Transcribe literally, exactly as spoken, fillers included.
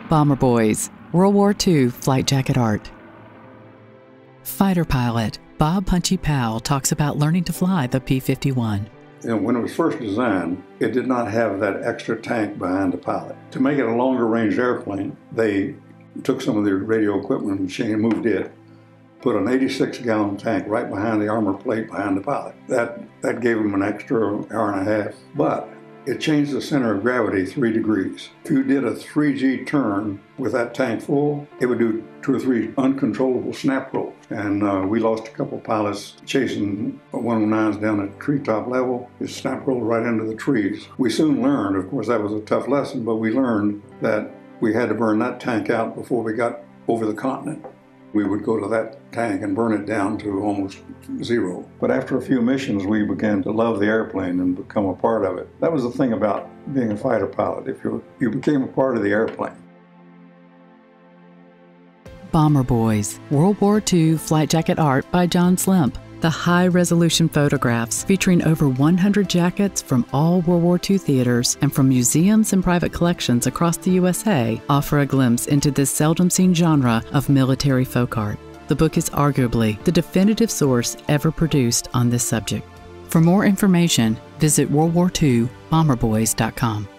Bomber Boys, World War Two Flight Jacket Art. Fighter pilot Bob Punchy Powell talks about learning to fly the P fifty-one. You know, when it was first designed, it did not have that extra tank behind the pilot. To make it a longer range airplane, they took some of the radio equipment machine and moved it, put an eighty-six gallon tank right behind the armor plate behind the pilot. That, that gave them an extra hour and a half, but it changed the center of gravity three degrees. If you did a three G turn with that tank full, it would do two or three uncontrollable snap rolls. And uh, we lost a couple pilots chasing one oh nines down at treetop level. It snap rolled right into the trees. We soon learned, of course that was a tough lesson, but we learned that we had to burn that tank out before we got over the continent. We would go to that tank and burn it down to almost zero. But after a few missions, we began to love the airplane and become a part of it. That was the thing about being a fighter pilot. If you, you became a part of the airplane. Bomber Boys, World War Two Flight Jacket Art by John Slemp. The high-resolution photographs featuring over one hundred jackets from all World War Two theaters and from museums and private collections across the U S A offer a glimpse into this seldom-seen genre of military folk art. The book is arguably the definitive source ever produced on this subject. For more information, visit world war two bomber boys dot com.